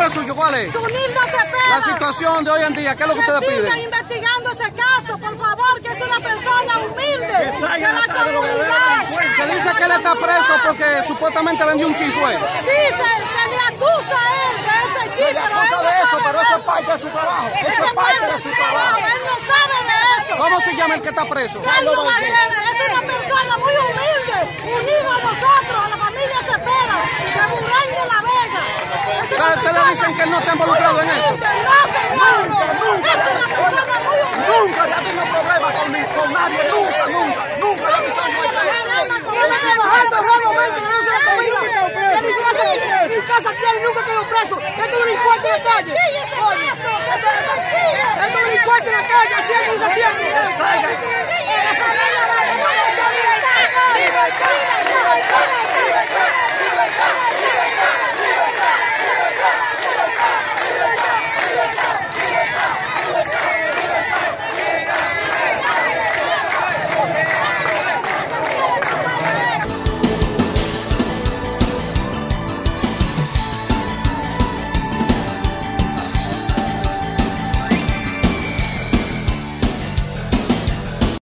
nombre suyo cuál es? Zunilda Cepeda. La situación de hoy en día, ¿qué es lo que ustedes piden? Sigan investigando ese caso, por favor, que es una persona humilde de la comunidad. Se dice que él está preso porque supuestamente vendió un chifue. Sí, se le acusa a él de ese chifre. Pero eso es parte de su trabajo. Eso es parte de su trabajo. Él no sabe de eso. ¿Cómo se llama el que está preso? Carlos Valera es una persona muy humilde, unido a nosotros, a la familia Cepeda, de Burray de la Vega. Ustedes dicen que él no está involucrado en eso. Nunca había tenido problemas con nadie, nunca. Ni casa tiene, nunca quedó preso. Estos delincuentes en la calle. Estos delincuentes en la calle, haciendo y deshaciendo.